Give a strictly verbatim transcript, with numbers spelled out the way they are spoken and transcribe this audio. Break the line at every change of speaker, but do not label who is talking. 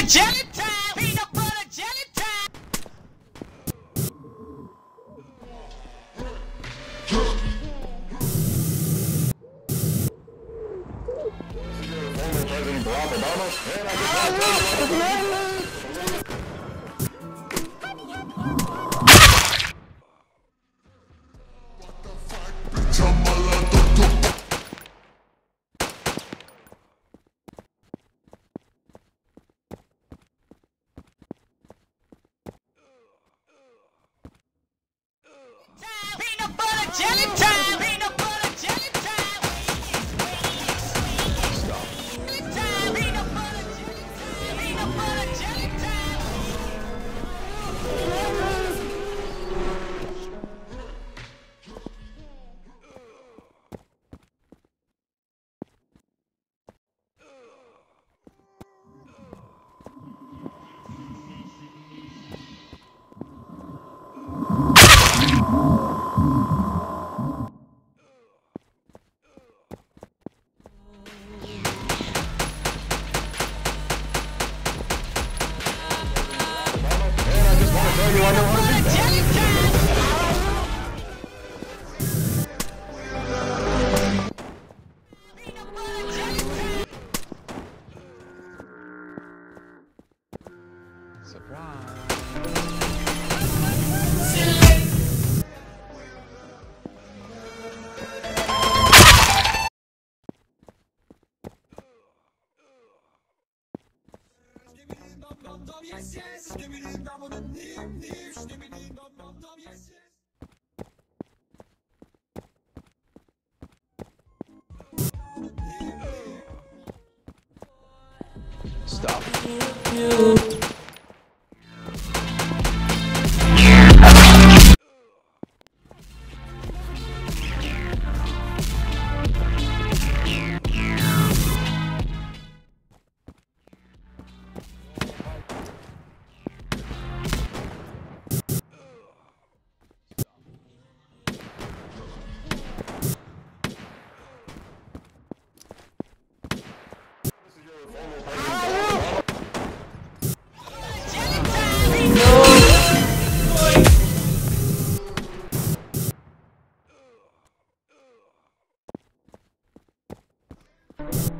butter jelly time. Peanut butter jelly time.
Former President Barack Obama, and I just want to tell you what
Peanut butter jelly time. Peanut butter jelly time. Stop. Peanut butter jelly time. Peanut butter jelly time.
you I know how to do that.
Surprise. Yes, yes.
Stop.
No.